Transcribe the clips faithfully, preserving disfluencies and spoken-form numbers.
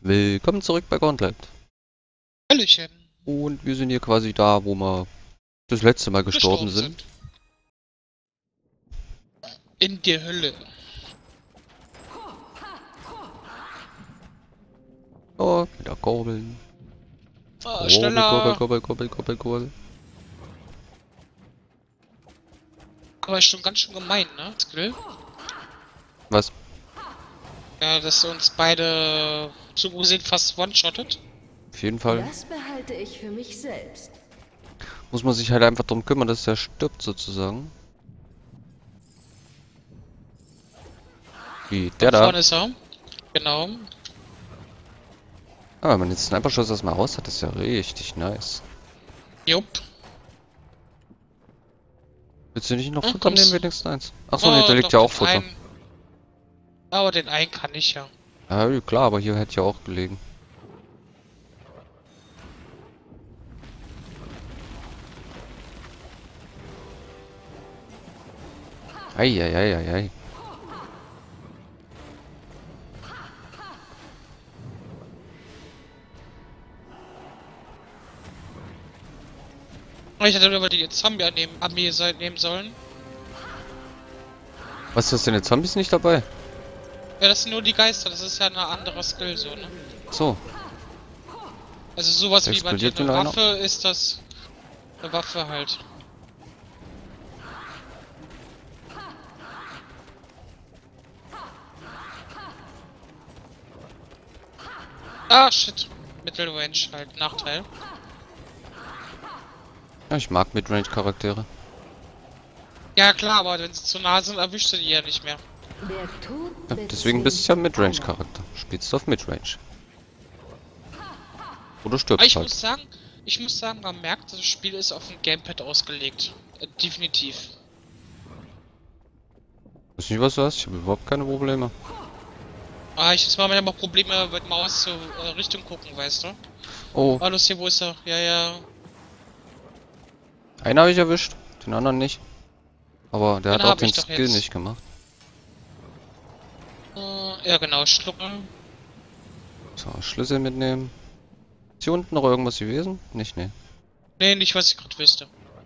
Willkommen zurück bei Gauntlet. Hallöchen. Und wir sind hier quasi da, wo wir das letzte Mal gestorben, Gestorben sind. sind. In der Hölle. Oh, wieder kurbeln. Ah, Kurbel, schneller. kurbel, kurbel, kurbel, kurbel, kurbel. Aber ist schon ganz schön gemein, ne? Skill. Was? Ja, dass uns beide so gesehen fast one-shottet. Auf jeden Fall Das behalte ich für mich selbst. muss man sich halt einfach drum kümmern, dass der stirbt sozusagen. Wie, der Da da? vorne ist er. Genau. Ah, wenn man jetzt Sniper-Schuss erstmal raus hat, ist ja richtig nice. Jupp. Willst du nicht noch Hm, Futter nehmen, kommst- wenigstens eins? Achso, Oh, ne, da liegt doch, ja auch den Futter. einen. Aber den einen kann ich ja. Ja, klar, aber hier hätte ja auch gelegen. Eieieiei. Ich hätte aber die Zombie nehmen, Armee se- nehmen sollen. Was, ist denn jetzt Zombies nicht dabei? Ja, das sind nur die Geister. Das ist ja eine andere Skill, so, ne? So, Also sowas wie bei dir explodiert eine denn einer? Waffe ist das. Eine Waffe halt. Ah, shit. Mittelrange halt. Nachteil. ja, ich mag Midrange-Charaktere. Ja klar, aber wenn sie zu nah sind, erwischst du die ja nicht mehr. Der Tod Ja, deswegen bist du ja Midrange-Charakter. Spielst du auf Midrange. Oder Aber stirbst ich halt. muss sagen, ich muss sagen, man merkt, das Spiel ist auf ein Gamepad ausgelegt. Äh, definitiv. Weiß nicht, was du hast. Ich habe überhaupt keine Probleme. Ah, ich jetzt mal immer Probleme mit Maus zur äh, Richtung gucken, weißt du? Oh, Ah, los hier, wo ist er? Ja, ja. einen habe ich erwischt, den anderen nicht. Aber der Den hat auch hab den ich doch Skill jetzt. nicht gemacht. Äh, ja genau, schlucken. So, Schlüssel mitnehmen. Ist hier unten noch irgendwas gewesen? Nicht, ne. Nee, nicht was ich gerade wüsste.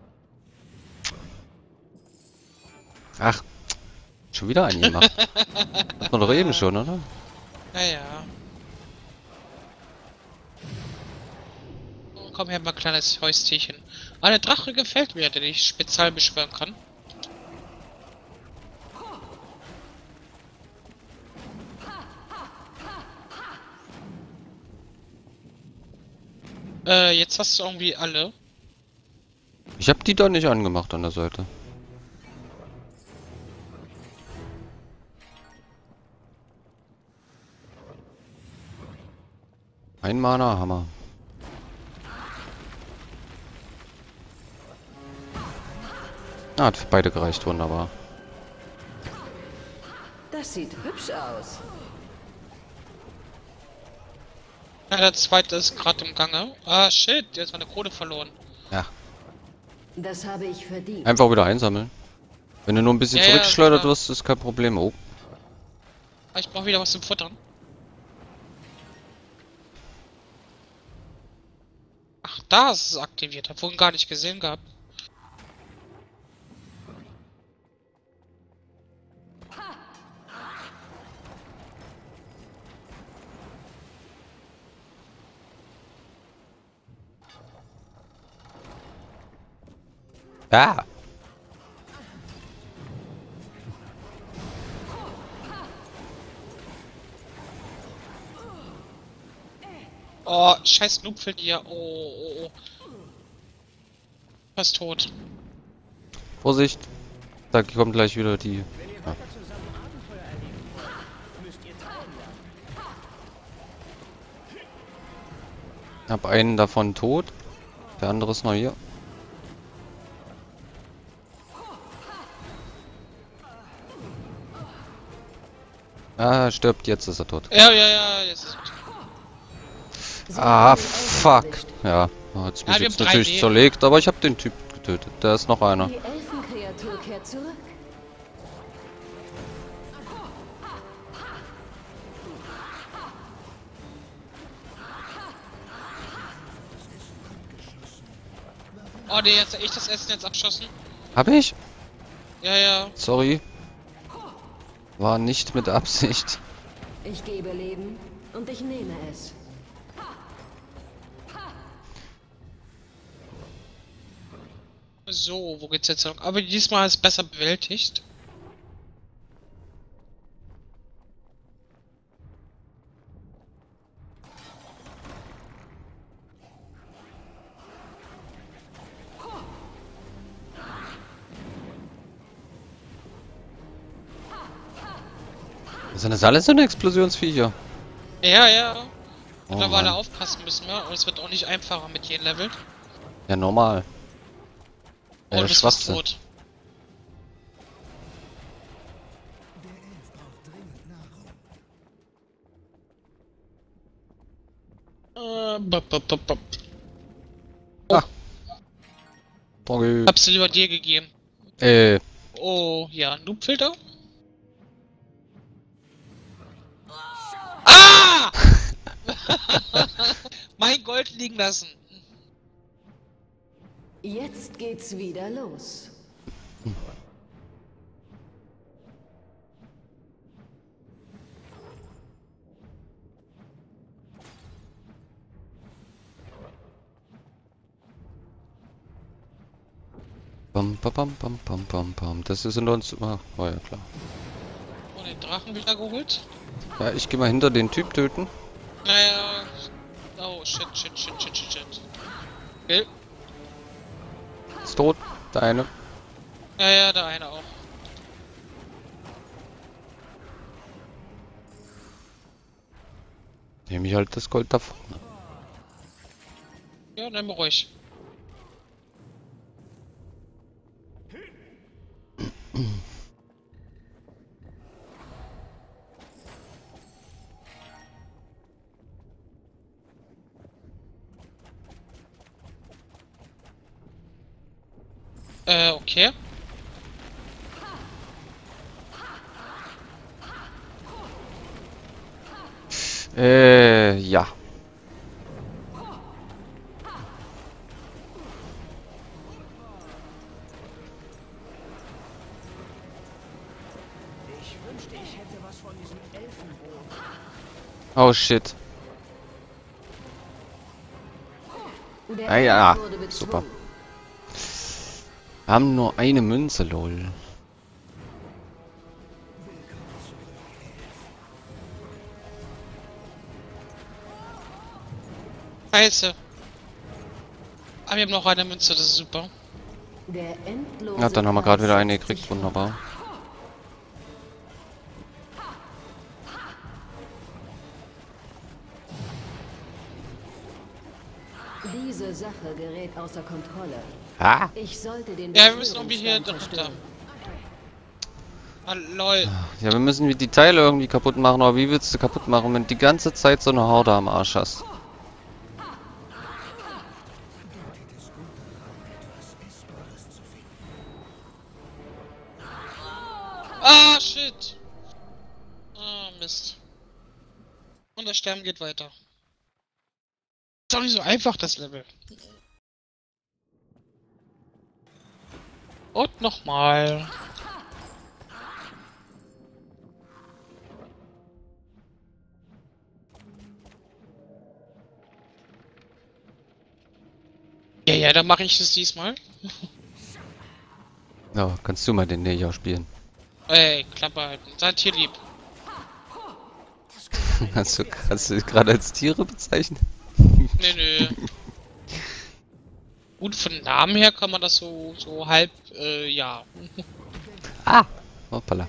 Ach, schon wieder einen gemacht. Hat man doch eben schon, oder? Ja, ja. Oh, komm her, mal kleines Häustierchen. Ah, der Drache gefällt mir, den ich spezial beschwören kann. Äh, jetzt hast du irgendwie alle. Ich habe die doch nicht angemacht an der Seite. Ein Mana-Hammer. Ah, hat für beide gereicht, wunderbar. Das sieht hübsch aus. Ja, der zweite ist gerade im Gange. Ah, shit, jetzt meine Krone verloren. Ja, Das habe ich verdient. einfach wieder einsammeln. Wenn du nur ein bisschen Ja, ja, zurückgeschleudert genau. wirst, ist kein Problem. Oh, Ah, ich brauche wieder was zum Futtern. Ach, da ist es aktiviert. Hab vorhin gar nicht gesehen gehabt. ja. Oh, scheiß Nupfel hier. Oh, oh, oh. Fast tot. Vorsicht. Da kommt gleich wieder die... Ja. Hab einen davon tot. Der andere ist noch hier. Ah, er stirbt. Jetzt ist er tot. Ja, ja, ja, jetzt ist Sie Ah, haben den fuck. Elfen erwischt. Ja, hat's mich Ja, wir jetzt haben drei natürlich Leben. zerlegt, aber ich habe den Typ getötet. Da ist noch einer. Die Elfenkreatur kehrt zurück. Oh, der hat echt das Essen jetzt abschossen. Hab ich? Ja, ja. Sorry. War nicht mit Absicht. Ich gebe Leben und ich nehme es. So, wo geht's jetzt lang? Aber diesmal ist besser bewältigt. Sind das alles so eine Explosionsviecher? Ja, ja. Oh Mittlerweile Mann. aufpassen müssen wir. Und es wird auch nicht einfacher mit jedem Level. Ja, normal. Oh, Ja, du bist fast Schwachsinn. tot. Äh, bop, bop, bop, bop. Danke. Hab's lieber dir gegeben. Äh, Oh, ja, Noobfilter? Ah! Mein Gold liegen lassen. Jetzt geht's wieder los. Bam, bam, bam, bam, bam, bam, bam. Das ist in uns. Ah, war ja klar. Und den Drachen wieder geholt. Ja, ich gehe mal hinter den Typ töten. Naja. Oh, shit, shit, shit, shit, shit, shit. Okay. Ist tot. Der eine. Ja, ja, der eine auch. Nehme ich halt das Gold da vorne. Ja, nimm ruhig. Äh, okay. Äh, ja. Ich wünschte, ich hätte was von diesem Elfenbrot. Oh shit. Der Ah ja, Kampf wurde bezwungen. super. Wir haben nur eine Münze, lol. Scheiße. Aber wir haben noch eine Münze, das ist super. Der endlose Ja, dann haben wir gerade wieder Kampf eine setzt gekriegt, sich wunderbar. fort. Diese Sache gerät außer Kontrolle. Ah! Ich sollte den Ja, wir müssen irgendwie hier Beschwörungsstern drunter. zerstören. Ah, lol. Ja, wir müssen die Teile irgendwie kaputt machen, aber wie willst du kaputt machen, wenn du die ganze Zeit so eine Horde am Arsch hast? Ah, shit. Ah, Mist. Und das Sterben geht weiter. Ist doch nicht so einfach, das Level. Und nochmal. Ja, ja, dann mache ich es diesmal. Ja, kannst du mal den Neger spielen. Ey, Klappe halten. Seid hier lieb. Hast du, hast du gerade als Tiere bezeichnet? Nö, nö. Gut, von Namen her kann man das so, so halb, äh, ja. Ah! Hoppala.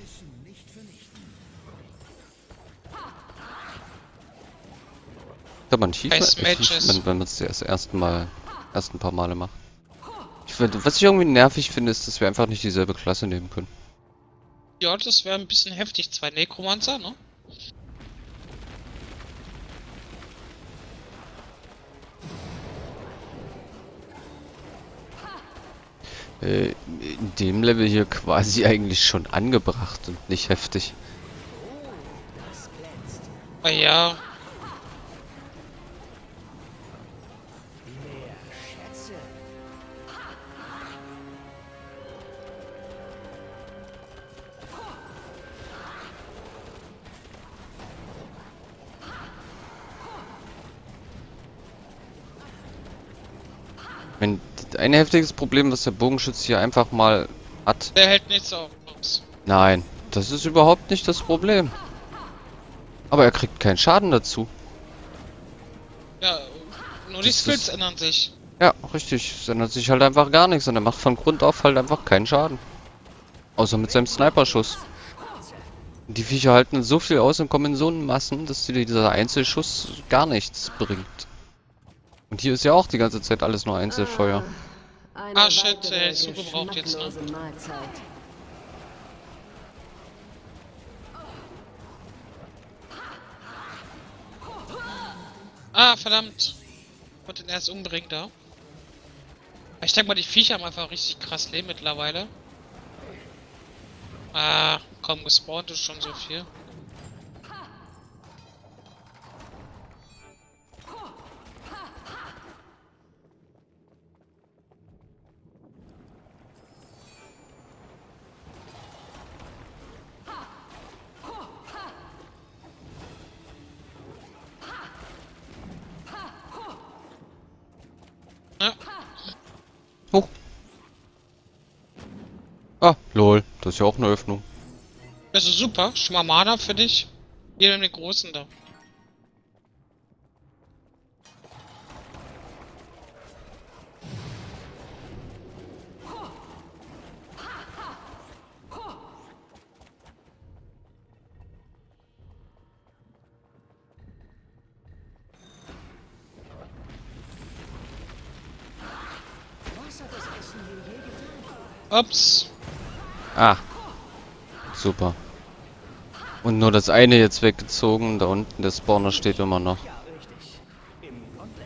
Kann man Als Achievement, Matches. wenn, wenn man es das erste Mal, erst ein paar Male macht. Ich, find- was ich irgendwie nervig finde, ist, dass wir einfach nicht dieselbe Klasse nehmen können. Ja, das wäre ein bisschen heftig. Zwei Necromancer, ne? Äh, in dem Level hier quasi eigentlich schon angebracht und nicht heftig. Das glänzt. Ah ja. Mehr Schätze. Wenn ein heftiges Problem, was der Bogenschütze hier einfach mal hat. Der hält nichts aus. Nein, das ist überhaupt nicht das Problem. Aber er kriegt keinen Schaden dazu. Ja, nur die Das Skills ist- ändern sich. Ja, richtig. Es ändert sich halt einfach gar nichts und er macht von Grund auf halt einfach keinen Schaden. Außer mit seinem Sniperschuss. Die Viecher halten so viel aus und kommen in so Massen, dass dir dieser Einzelschuss gar nichts bringt. Und hier ist ja auch die ganze Zeit alles nur Einzelfeuer. Eine Ah, shit, weitere der ist zugebraucht jetzt, ne? geschmacklose Mahlzeit. Ah, verdammt. Ich wollte den erst umbringen da. Ich denke mal, die Viecher haben einfach richtig krass Leben mittlerweile. Ah, kaum gespawnt ist schon so viel. Ja, Oh. Ah, lol. Das ist ja auch eine Öffnung. das ist super. Schon mal Mana für dich. Hier in den großen da. Was hat das Essen hier je getan? Ups. Ah. Super. Und nur das eine jetzt weggezogen. Da unten der Spawner steht immer noch. Ja, richtig. Im Komplett.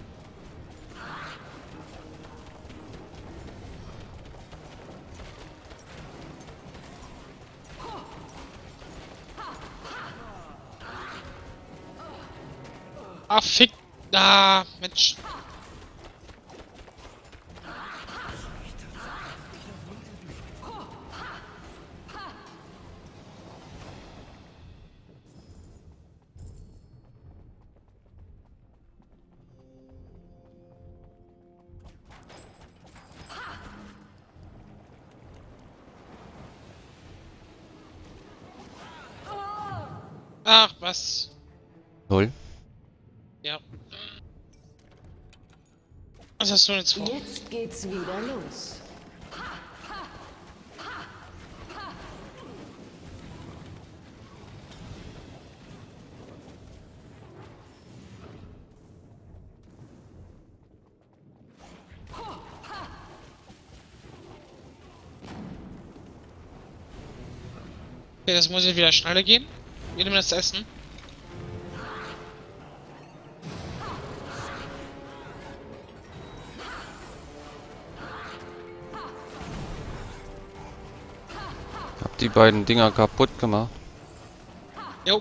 Ah, fick. Ah, Mensch. Ach, was? Lol. Ja. Was hast du denn jetzt vor? Jetzt geht's wieder los. Okay, das muss jetzt wieder schneller gehen. Wir nehmen das Essen. Hab die beiden Dinger kaputt gemacht. Jo.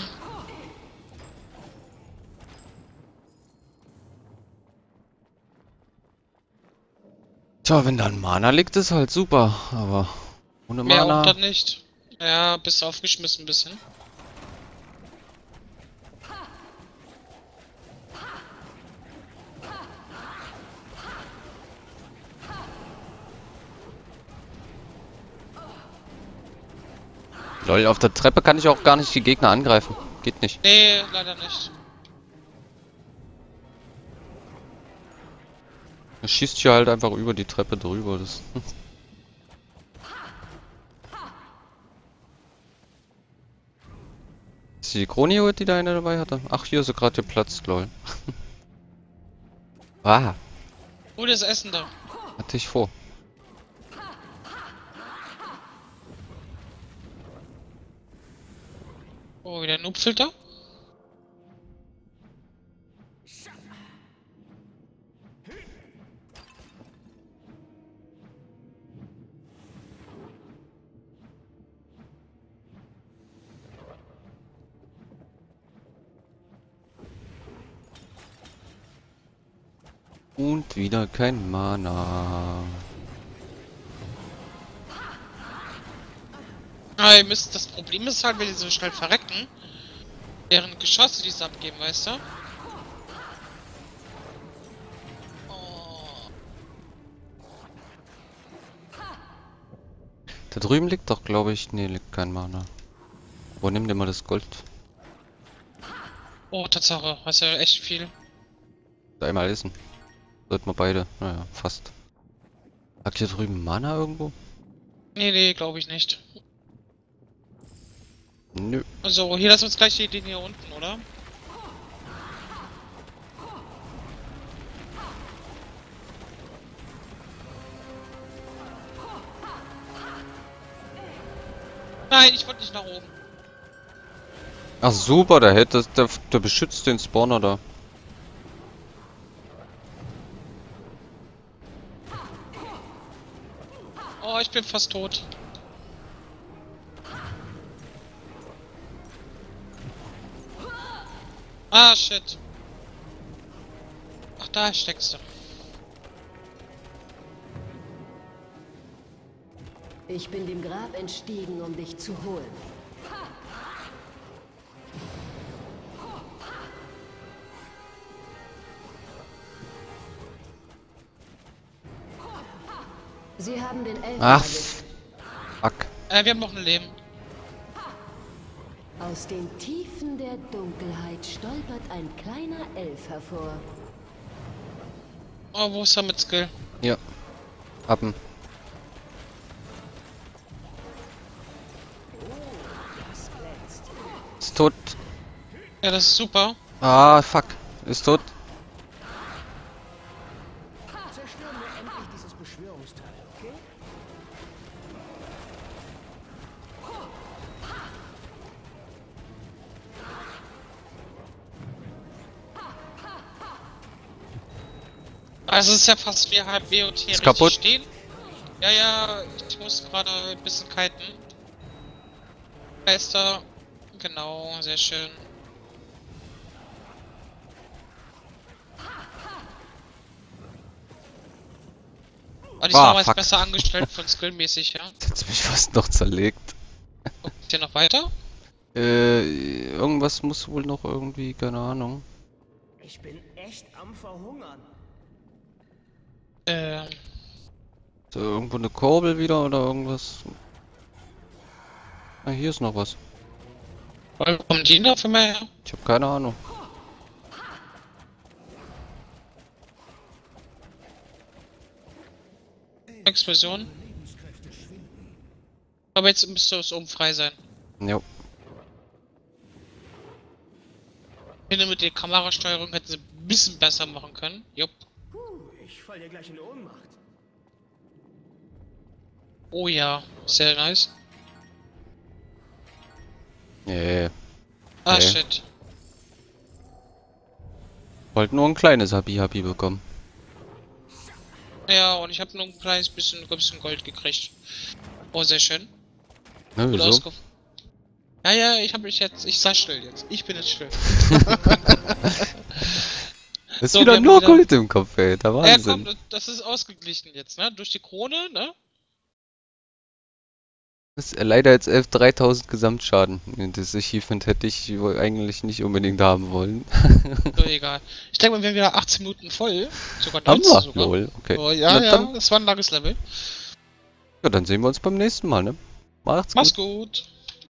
Tja, wenn da ein Mana liegt, ist halt super. Aber ohne Mehr auch Mana. dann nicht. Ja, bist aufgeschmissen ein bisschen. Lol, auf der Treppe kann ich auch gar nicht die Gegner angreifen. Geht nicht. Nee, leider nicht. Er schießt hier halt einfach über die Treppe drüber. Das ist die Kronio, die da eine dabei hatte? Ach, hier ist sie gerade geplatzt, lol. Ah, Gutes Essen da. hatte ich vor. Oh, wieder ein Noobfilter. Und wieder kein Mana. Ah, ihr müsst, das Problem ist halt, wenn die so schnell verrecken, deren Geschosse, die sie abgeben, weißt du? Oh. Da drüben liegt doch, glaube ich... Nee, liegt kein Mana. Wo nimmt ihr mal das Gold? Oh, Tatsache, hast ja echt viel. Einmal essen. Sollten wir beide. Naja, fast. Habt ihr drüben Mana irgendwo? Nee, nee, glaube ich nicht. Nö. Also, hier lassen wir uns gleich den hier unten, oder? Nein, ich wollte nicht nach oben. Ach super, der hätte, der, der beschützt den Spawner da. Oh, ich bin fast tot. Ah, shit. Ach, da steckst du. Ich bin dem Grab entstiegen, um dich zu holen. Sie haben den Elfen Ach, erwischt. fuck. Äh, wir haben noch ein Leben. Aus den Tiefen der Dunkelheit stolpert ein kleiner Elf hervor. Oh, wo ist er mit Skill? Ja. Ab'n. Ist tot. Ja, das ist super. Ah, fuck. Ist tot. Zerstören wir endlich dieses Beschwörungsteil, okay? Also es ist ja fast wie halb W O T Ist richtig kaputt? stehen. Ja, ja, ich muss gerade ein bisschen kiten. Geister. Genau, sehr schön. Aber diesmal Ah, war es fuck. besser angestellt von skillmäßig, ja. Jetzt mich fast noch zerlegt. Ist hier noch weiter? Äh, irgendwas muss wohl noch irgendwie, keine Ahnung. Ich bin echt am Verhungern. Ähm, So, irgendwo eine Kurbel wieder oder irgendwas? Ah, hier ist noch was. wo kommen die noch für mehr her? Ich habe keine Ahnung. Explosion. Aber jetzt müsste es oben frei sein. Jo. Ich finde, mit der Kamerasteuerung hätten sie ein bisschen besser machen können. Jupp. Puh, ich fall dir gleich in Ohnmacht. Oh ja, sehr nice. Nee. Ah, Okay. shit. Wollte nur ein kleines Habi-Habi bekommen. Ja, und ich habe nur ein kleines bisschen, ein bisschen Gold gekriegt. Oh, sehr schön. Ne, Gut wieso? ausge... Ja, ja, ich habe mich jetzt... Ich sag still jetzt. Ich bin jetzt still. Ist So, wieder wir haben nur wieder- Gold im Kopf, ey. Der Ja, Wahnsinn. komm, das, das ist ausgeglichen jetzt, ne? Durch die Krone, ne? Das ist leider jetzt elf dreitausend Gesamtschaden. Das Achievement hätte ich wohl eigentlich nicht unbedingt haben wollen. So, egal. Ich denke mal, wir haben wieder achtzehn Minuten voll. Sogar Haben neunzehn wir? sogar. Lol, okay. Oh, ja, Na ja, dann- das war ein langes Level. Ja, dann sehen wir uns beim nächsten Mal, ne? Macht's gut. Mach's gut.